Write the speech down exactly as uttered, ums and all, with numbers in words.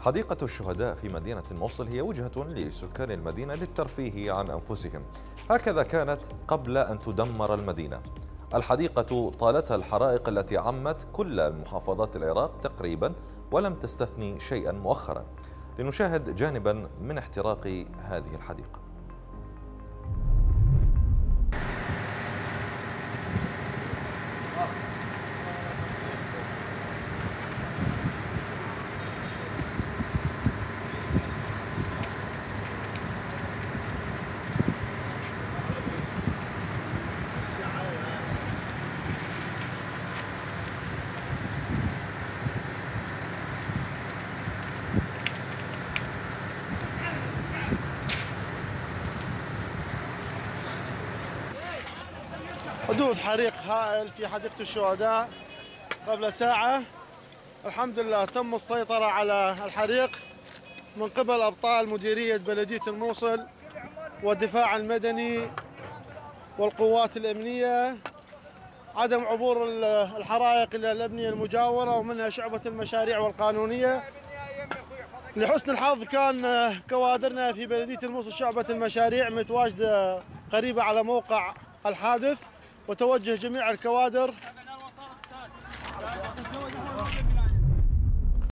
حديقة الشهداء في مدينة الموصل هي وجهة لسكان المدينة للترفيه عن أنفسهم، هكذا كانت قبل أن تدمر المدينة. الحديقة طالتها الحرائق التي عمت كل المحافظات العراق تقريبا ولم تستثني شيئا مؤخرا. لنشاهد جانبا من احتراق هذه الحديقة. حدوث حريق هائل في حديقة الشهداء قبل ساعة. الحمد لله تم السيطرة على الحريق من قبل أبطال مديرية بلدية الموصل والدفاع المدني والقوات الأمنية. عدم عبور الحرائق إلى الأبنية المجاورة ومنها شعبة المشاريع والقانونية. لحسن الحظ كان كوادرنا في بلدية الموصل شعبة المشاريع متواجدة قريبة على موقع الحادث، وتوجه جميع الكوادر